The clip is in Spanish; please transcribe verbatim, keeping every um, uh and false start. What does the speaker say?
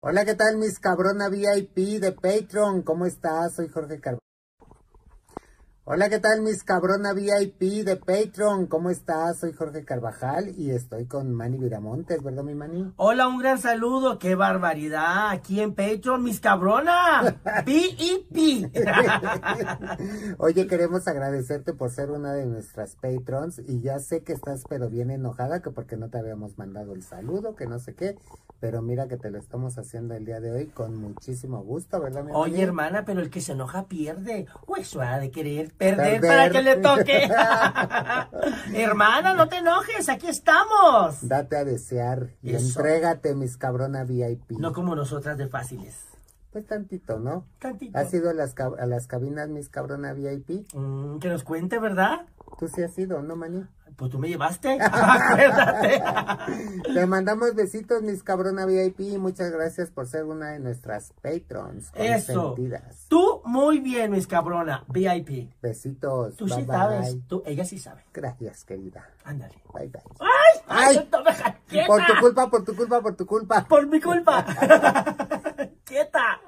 Hola, ¿qué tal, mis cabrona V I P de Patreon? ¿Cómo estás? Soy Jorge Carvajal. Hola, ¿qué tal, mis cabrona V I P de Patreon? ¿Cómo estás? Soy Jorge Carvajal y estoy con Manny Viramontes, ¿verdad, mi Manny? Hola, un gran saludo. ¡Qué barbaridad! Aquí en Patreon, mis cabrona. V I P. Oye, queremos agradecerte por ser una de nuestras Patrons y ya sé que estás pero bien enojada que porque no te habíamos mandado el saludo, que no sé qué, pero mira que te lo estamos haciendo el día de hoy con muchísimo gusto, ¿verdad, mi Oye, Manny? hermana, pero el que se enoja pierde. O eso ha de querer perder, Perder. para que le toque. Hermana, no te enojes, aquí estamos. Date a desear y Eso. entrégate, mis cabrona V I P. No como nosotras de fáciles. Pues tantito, ¿no? Tantito. ¿Has ido a las, cab- a las cabinas, mis cabrona V I P? Mm, que nos cuente, ¿verdad? Tú sí has ido, ¿no, Manny? Pues tú me llevaste. Acuérdate. Te mandamos besitos, mis cabrona V I P, y muchas gracias por ser una de nuestras patrons Eso. consentidas. Tú muy bien, mis cabrona. V I P. Besitos. Tú Bye, sí bye. sabes. Tú, ella sí sabe. Gracias, querida. Ándale. Bye, bye. ¡Ay! ¡Ay! ¡Ay! no, deja quieta. Por tu culpa, por tu culpa, por tu culpa. Por mi culpa. ¡Quieta!